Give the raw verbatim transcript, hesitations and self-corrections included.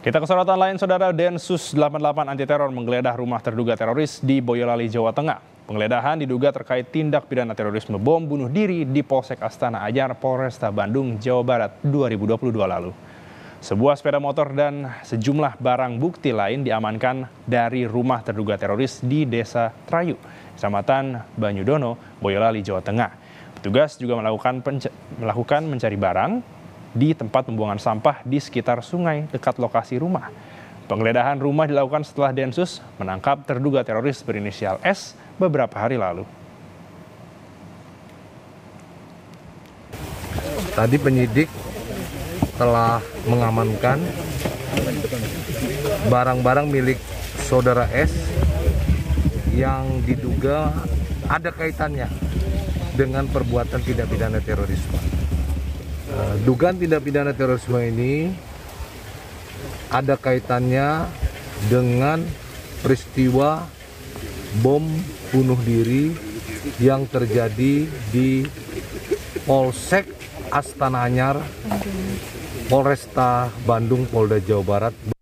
Kita ke sorotan lain, Saudara. Densus delapan puluh delapan anti teror menggeledah rumah terduga teroris di Boyolali, Jawa Tengah. Penggeledahan diduga terkait tindak pidana terorisme bom bunuh diri di Polsek Astana Anyar, Polresta Bandung, Jawa Barat dua ribu dua puluh dua lalu. Sebuah sepeda motor dan sejumlah barang bukti lain diamankan dari rumah terduga teroris di Desa Trayu, Kecamatan Banyudono, Boyolali, Jawa Tengah. Petugas juga melakukan, melakukan mencari barang di tempat pembuangan sampah di sekitar sungai dekat lokasi rumah. Penggeledahan rumah dilakukan setelah Densus menangkap terduga teroris berinisial S beberapa hari lalu. Tadi penyidik telah mengamankan barang-barang milik saudara S yang diduga ada kaitannya dengan perbuatan tindak pidana terorisme. Uh, dugaan tindak pidana terorisme ini ada kaitannya dengan peristiwa bom bunuh diri yang terjadi di Polsek Astana Anyar, Polresta Bandung, Polda Jawa Barat.